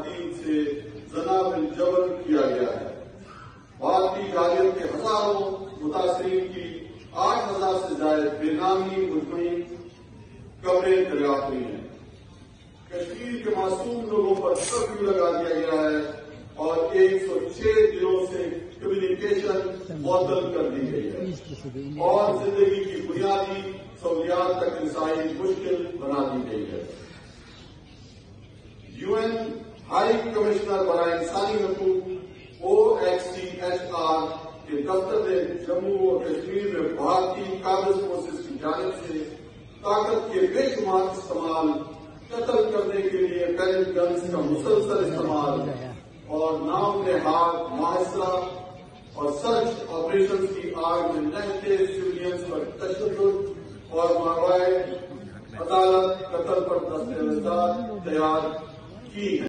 خواتین سے زنا بالجبر کیا گیا ہے۔ بھارتی جعلیت کے ہزاروں متاثرین کی 8,000 سے زائد بے نامی مجموعی قبریں دریافت ہوئی ہیں۔ کشمیر کے معصوم لوگوں پر کرفیو لگا دیا گیا ہے اور 106 دنوں سے کمیونیکیشن معطل کر دی گئی ہے اور زندگی کی بنیادی سہولیات تک رسائی مشکل بنا دی گئی ہے۔ UN ہائی کمشنر برائے انسانی حقوق OHCHR کے دفتر نے جموں اور کشمیر میں بھارتی قابض فورسز کی جانب سے طاقت کے بے شمار استعمال، قتل کرنے کے لیے پیلٹ گنز کا مسلسل استعمال اور نام نہاد محاصرہ اور سرچ آپریشن کی آڑ میں نہتے سویلینز پر تشدد اور ماوائے عدالت قتل پر دستاویزات تیار کی ہیں۔